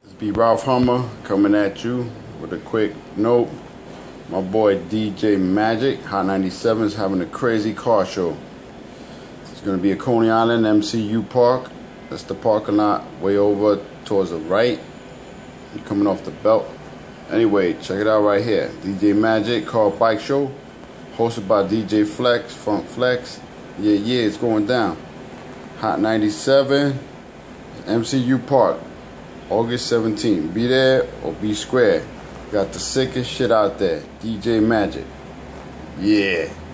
This be Ralph Hummer coming at you with a quick note. My boy DJ Magic, Hot 97, is having a crazy car show. It's going to be at Coney Island, MCU Park. That's the parking lot way over towards the right. You're coming off the belt. Anyway, check it out right here. DJ Magic, car bike show, hosted by DJ Flex, Funk Flex. Yeah, it's going down. Hot 97, MCU Park, August 17th. Be there or be square. Got the sickest shit out there. DJ Magic. Yeah.